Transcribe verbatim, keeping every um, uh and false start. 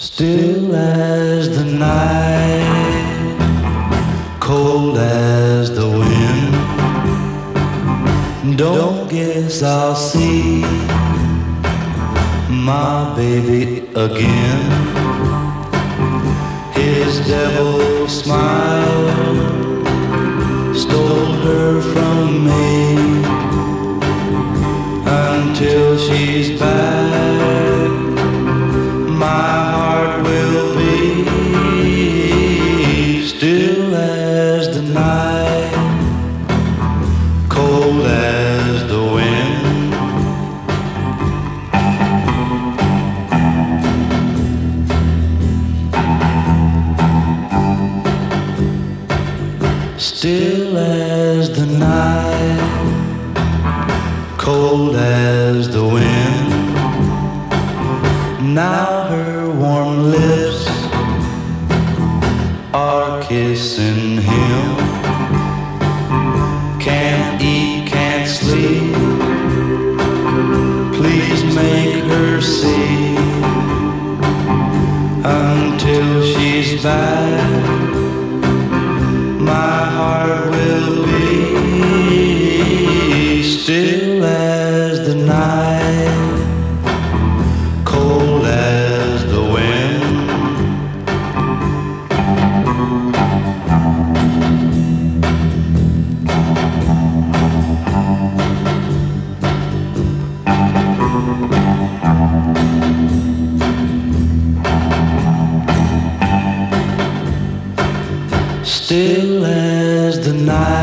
Still as the night, cold as the wind. Don't guess I'll see my baby again. His devil smile stole her from me. Until she's back, my heart will be still as the night, cold as the wind. Still as the night, cold as the wind. Now her warm lips are kissing him. Can't eat, can't sleep. Please make her see. Until she's back, my heart will be still as the night, cold as the wind. Still as the night,